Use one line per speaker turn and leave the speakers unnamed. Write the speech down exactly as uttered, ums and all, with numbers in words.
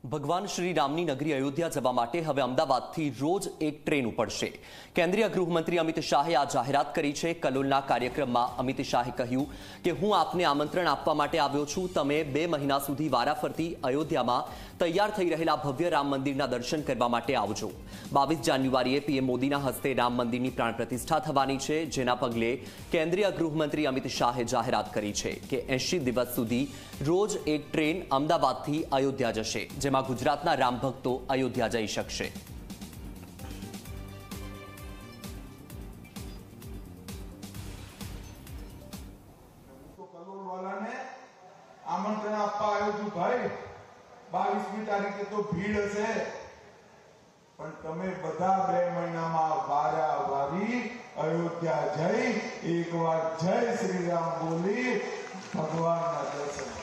ભગવાન શ્રી રામની નગરી અયોધ્યા જવા માટે હવે અમદાવાદથી રોજ એક ટ્રેન ઉપડશે। કેન્દ્રીય ગૃહમંત્રી અમિત શાહે આ જાહેરાત કરી છે। કલોલના કાર્યક્રમમાં અમિત શાહે કહ્યું કે હું આપને આમંત્રણ આપવા માટે આવ્યો છું। તમે બે મહિના સુધી વારાફરતી અયોધ્યામાં તૈયાર થઈ રહેલા ભવ્ય રામ મંદિરના દર્શન કરવા માટે આવજો। બાવીસ જાન્યુઆરીએ પીએમ મોદીના હસ્તે રામ મંદિરની પ્રાણ પ્રતિષ્ઠા થવાની છે, જેના પગલે કેન્દ્રીય ગૃહમંત્રી અમિત શાહે જાહેરાત કરી છે કે એંશી દિવસ સુધી રોજ એક ટ્રેન અમદાવાદથી અયોધ્યા જશે, જેમાં ગુજરાતના રામ ભક્તો અયોધ્યા જઈ શકશે।
आमंत्रण आपा आयो छू भाई। बावीसमी तारीखे तो भीड़ हशे, पण तमे बधा बे महीनामां वारा वारी अयोध्या जई एक बार जय श्री राम बोली भगवानना दर्शन